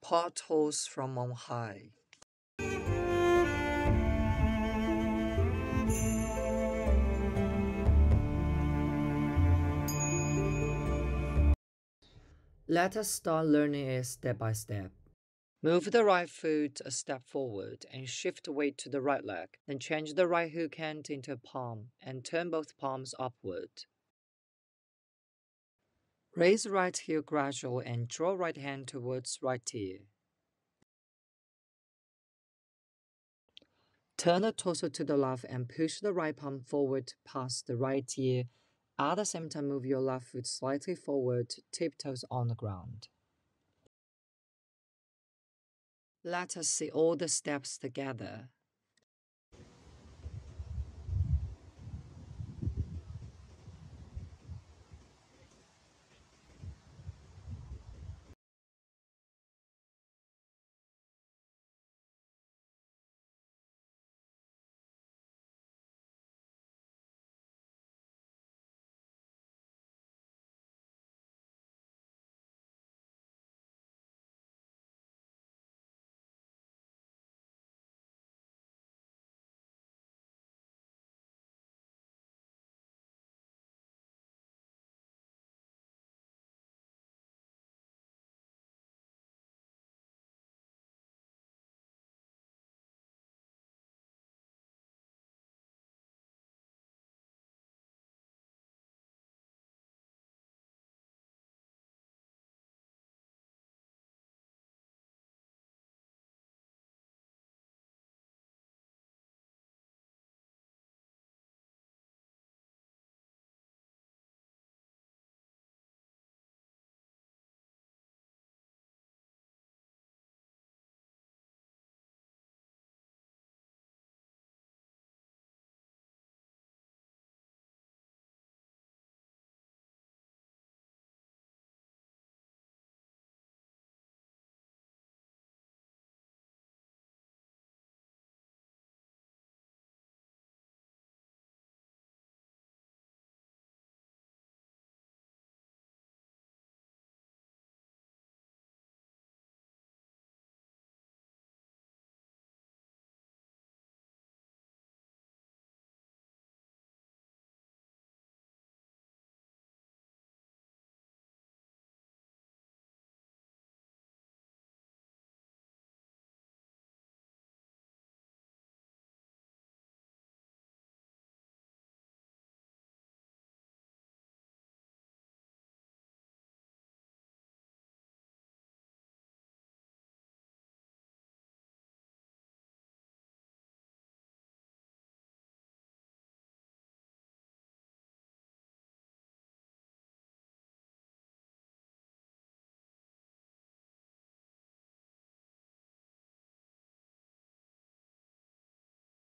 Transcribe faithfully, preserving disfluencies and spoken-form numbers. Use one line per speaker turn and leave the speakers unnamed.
Potholes from on high. Let us start learning it step by step. Move the right foot a step forward and shift weight to the right leg. Then change the right hook hand into a palm and turn both palms upward. Raise right heel gradually and draw right hand towards right ear. Turn the torso to the left and push the right palm forward past the right ear. At the same time, move your left foot slightly forward, tiptoes on the ground. Let us see all the steps together.